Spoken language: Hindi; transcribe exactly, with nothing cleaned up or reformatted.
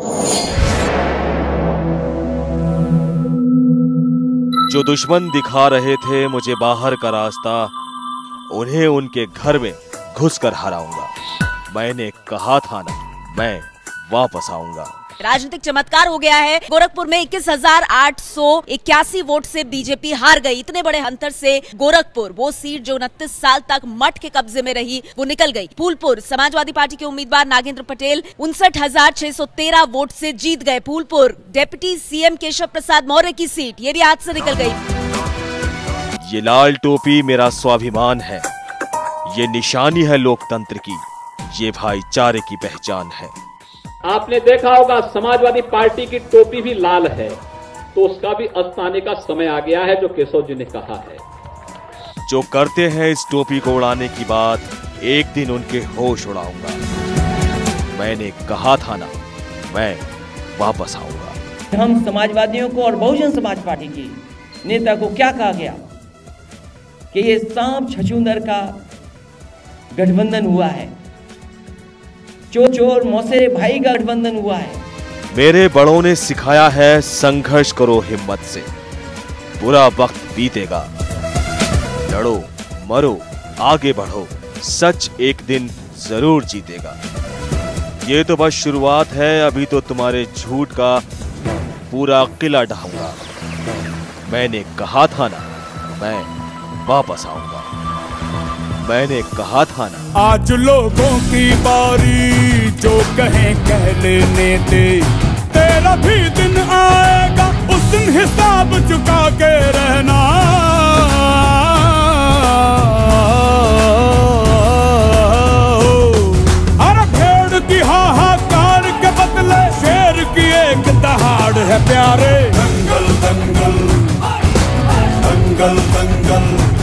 जो दुश्मन दिखा रहे थे मुझे बाहर का रास्ता, उन्हें उनके घर में घुसकर हराऊंगा। मैंने कहा था ना, मैं वापस आऊंगा। राजनीतिक चमत्कार हो गया है। गोरखपुर में इक्कीस हजार आठ सौ इक्यासी वोट से बीजेपी हार गई। इतने बड़े अंतर से गोरखपुर, वो सीट जो उनतीस साल तक मठ के कब्जे में रही, वो निकल गई। फूलपुर समाजवादी पार्टी के उम्मीदवार नागेंद्र पटेल उनसठ हजार छह सौ तेरह वोट से जीत गए। फूलपुर डिप्टी सीएम केशव प्रसाद मौर्य की सीट, ये भी हाथ से निकल गई। ये लाल टोपी मेरा स्वाभिमान है, ये निशानी है लोकतंत्र की, ये भाईचारे की पहचान है। आपने देखा होगा समाजवादी पार्टी की टोपी भी लाल है, तो उसका भी अस्ताने का समय आ गया है, जो केशव जी ने कहा है। जो करते हैं इस टोपी को उड़ाने की बात, एक दिन उनके होश उड़ाऊंगा। मैंने कहा था ना, मैं वापस आऊंगा। हम समाजवादियों को और बहुजन समाज पार्टी की नेता को क्या कहा गया कि ये सांप छछूंदर का गठबंधन हुआ है, चोर चोर मौसेरे भाई का गठबंधन हुआ है। मेरे बड़ों ने सिखाया है, संघर्ष करो हिम्मत से, बुरा वक्त बीतेगा। लड़ो मरो आगे बढ़ो, सच एक दिन जरूर जीतेगा। ये तो बस शुरुआत है, अभी तो तुम्हारे झूठ का पूरा किला ढाऊंगा। मैंने कहा था ना, मैं वापस आऊंगा। मैंने कहा था ना। आज लोगों की बारी, जो कहें कह लेने दे, तेरा भी दिन आएगा, उस दिन हिसाब चुका के रहना। अरे भेड़ की हाहाकार के बदले शेर की एक दहाड़ है प्यारे। दंगल दंगल दंगल दंगल